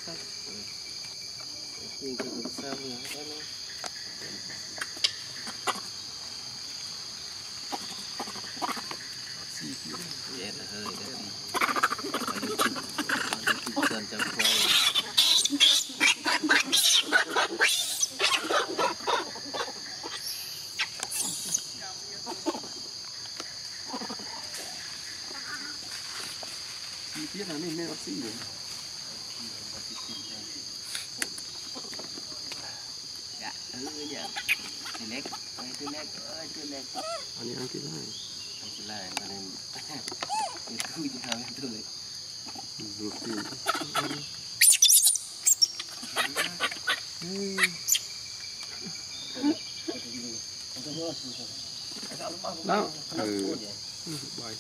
sạch. Cùng cái bột sao nữa đó nó. Vậy là hơi đó đi. Ở trên trong quay. chi tiết là nên bác sĩ rồi. Dạ, dạ. Thì nét, tôi nét. Anh ấy ăn cái này. Ăn cái này mà nên tôi đi theo tôi. Được tiền. Đó. Bài.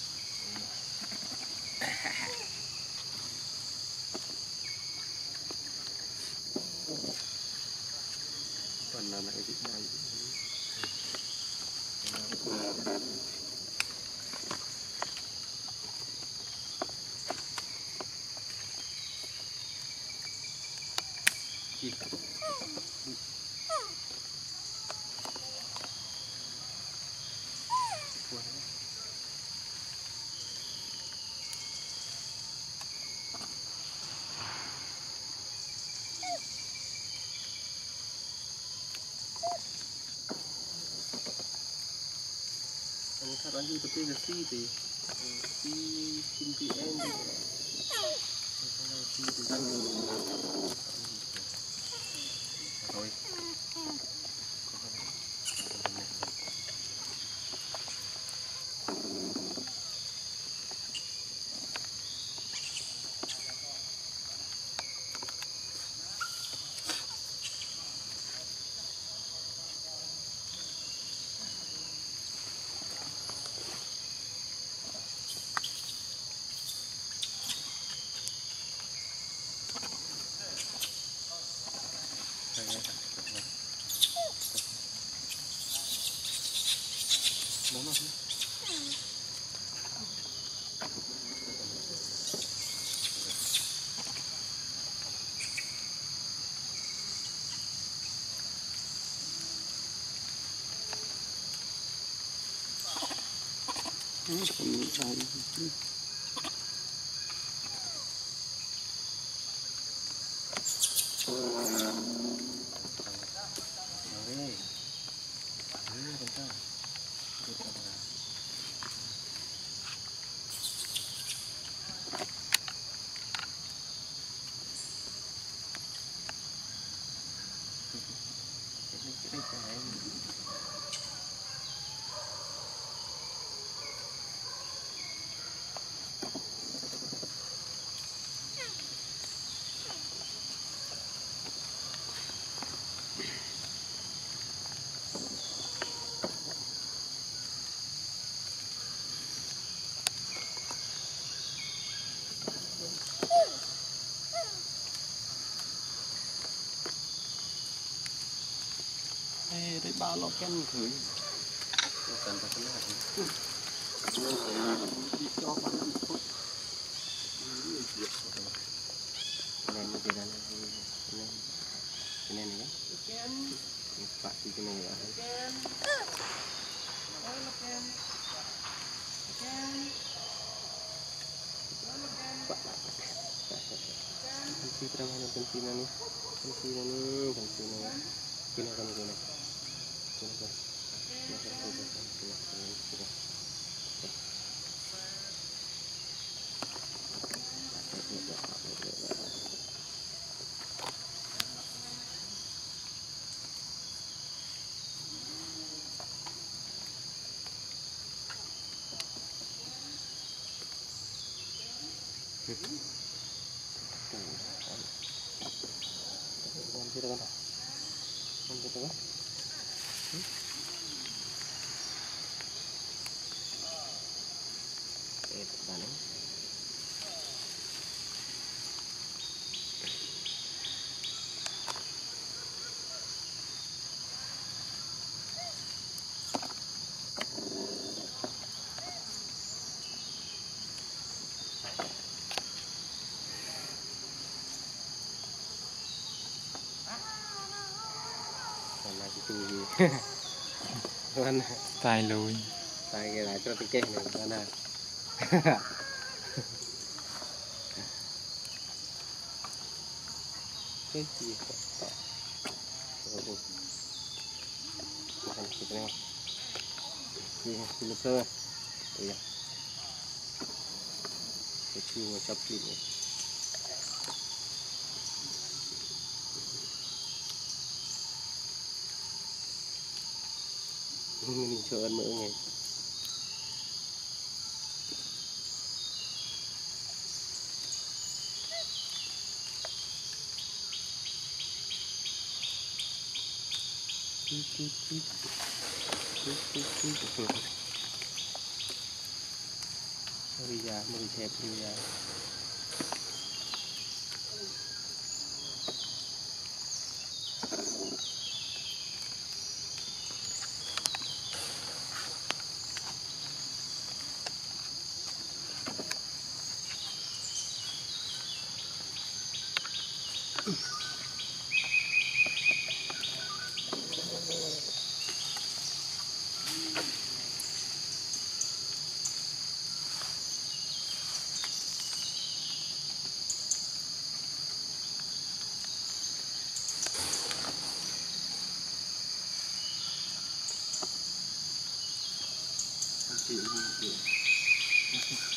Phần là lại cái này. Chị. Các bạn như tập cái gì thì kinh tế em đi. Rồi. Đấy ba lọ kem thử. Cần phải cân nhắc. Đi cho bạn ăn chút. Nên như thế này cái này nhé. Bạn đi cái này ở đây. Pensi mana pensi nani? Pensi nani, pensi nani. Kena kan kena. Kena kan. Kita kan. Kita kan. Balik. là cái chung gì con tài lùi tay cái lại cho cái cây này con này cái gì vậy rồi thành cái này gì lục cơ đây à cái chu mà chập lịm mình chờ ăn mỡ nghe Maria Maria Maria chị